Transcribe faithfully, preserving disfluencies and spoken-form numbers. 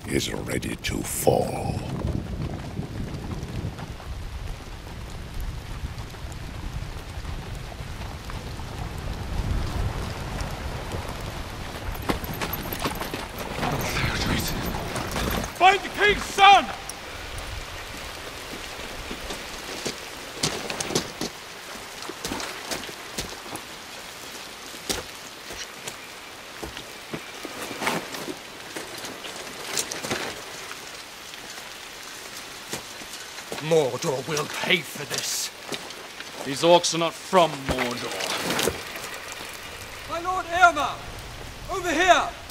is ready to fall. Find the king's son! Mordor will pay for this. These orcs are not from Mordor. My Lord Eomer! Over here!